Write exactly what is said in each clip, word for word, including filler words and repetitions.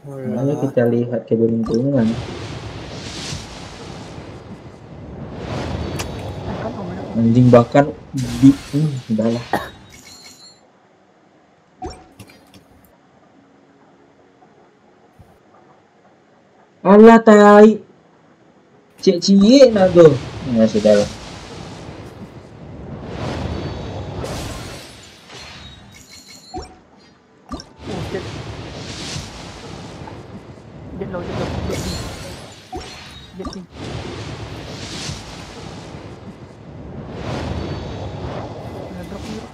Makanya kita lihat keberuntungan. Anjing bahkan di hmm, udahlah. Allah tai. Cek cie nak tu. Ya sudahlah. Get low, get low, get in. Get in. Ngedrop nih.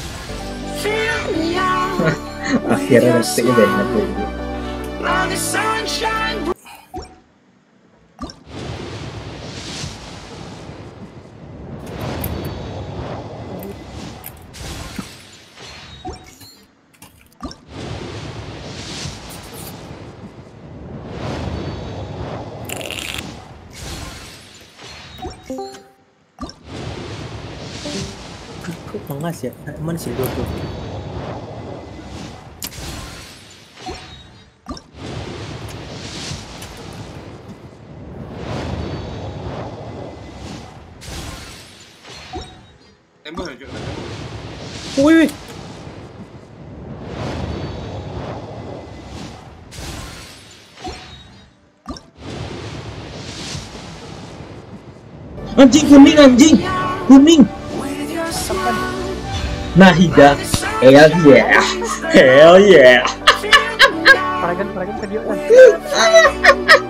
Akhirnya detiknya dari aku. Kok pangas ya? Mana sih dua tuh? Tembak aja. Wih, wih. Anjing kuning anjing kuning. Nahida, hell yeah, hell yeah. Paragan, paragan ke dia kan.